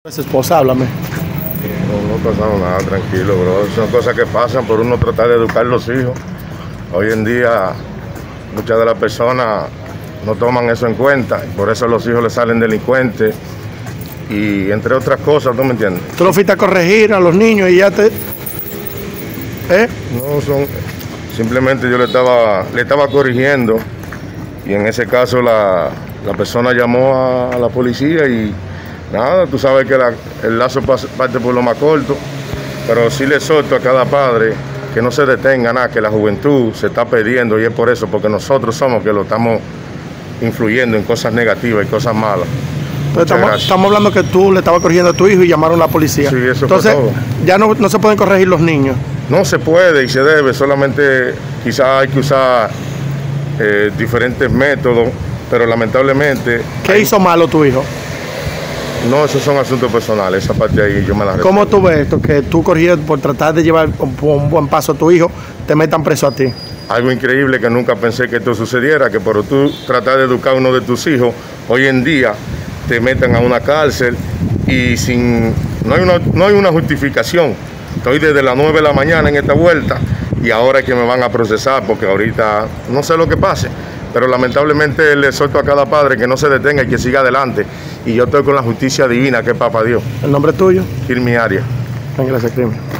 Su esposa, háblame. No ha pasado nada, tranquilo, bro. Son cosas que pasan por uno tratar de educar a los hijos. Hoy en día, muchas de las personas no toman eso en cuenta, y por eso los hijos les salen delincuentes y entre otras cosas, ¿tú me entiendes? ¿Tú lo fuiste a corregir a los niños y ya te...? No, simplemente yo le estaba corrigiendo y en ese caso la persona llamó a la policía y nada, tú sabes que el lazo parte por lo más corto, pero sí le exhorto a cada padre que no se detenga nada, que la juventud se está perdiendo y es por eso, porque nosotros somos que lo estamos influyendo en cosas negativas y cosas malas. Estamos hablando que tú le estabas corrigiendo a tu hijo y llamaron a la policía. Sí, eso entonces, fue todo. Ya no se pueden corregir los niños. No se puede y se debe, solamente quizás hay que usar diferentes métodos, pero lamentablemente... ¿Qué hizo malo tu hijo? No, esos son asuntos personales, esa parte ahí yo me la resuelvo. ¿Cómo tú ves esto? Que tú corrigiendo por tratar de llevar un buen paso a tu hijo, te metan preso a ti. Algo increíble que nunca pensé que esto sucediera, que por tú tratar de educar a uno de tus hijos, hoy en día te metan a una cárcel y no hay una justificación. Estoy desde las 9 de la mañana en esta vuelta y ahora es que me van a procesar porque ahorita no sé lo que pase. Pero lamentablemente le exhorto a cada padre que no se detenga y que siga adelante. Y yo estoy con la justicia divina que es Papá Dios. ¿El nombre tuyo? Kirmi Arias. Gracias, Kirmi.